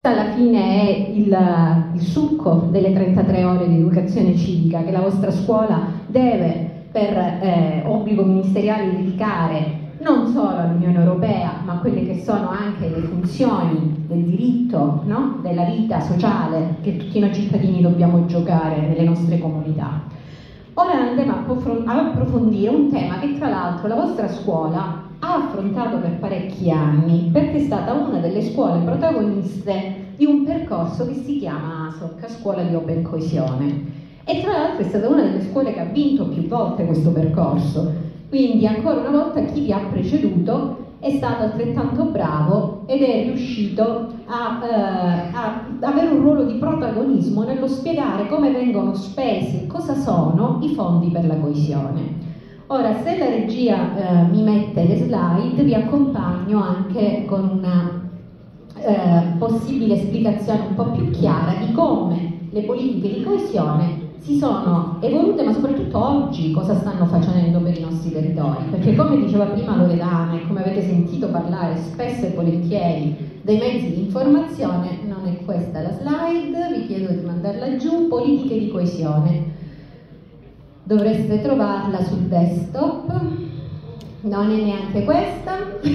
Alla fine è il succo delle 33 ore di educazione civica che la vostra scuola deve, per obbligo ministeriale, dedicare non solo all'Unione Europea, ma a quelle che sono anche le funzioni del diritto, no? Della vita sociale che tutti noi cittadini dobbiamo giocare nelle nostre comunità. Ora andiamo a approfondire un tema che tra l'altro la vostra scuola ha affrontato per parecchi anni, perché è stata una delle scuole protagoniste di un percorso che si chiama ASOC, Scuola di Open Coesione, e tra l'altro è stata una delle scuole che ha vinto più volte questo percorso, quindi ancora una volta chi vi ha preceduto è stato altrettanto bravo ed è riuscito a avere un ruolo di protagonismo nello spiegare come vengono spesi e cosa sono i fondi per la coesione. Ora, se la regia mi mette le slide, vi accompagno anche con una possibile spiegazione un po' più chiara di come le politiche di coesione si sono evolute, ma soprattutto oggi cosa stanno facendo per i nostri territori, perché come diceva prima Loredana e come avete sentito parlare spesso e volentieri dai mezzi di informazione, non è questa la slide, vi chiedo di mandarla giù, politiche di coesione. Dovreste trovarla sul desktop, non è neanche questa.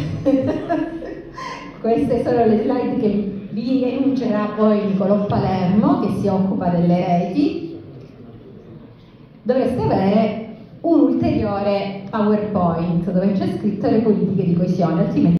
Queste sono le slide che vi enuncerà poi Nicolò Palermo, che si occupa delle reti. Dovreste avere un ulteriore PowerPoint dove c'è scritto le politiche di coesione, altrimenti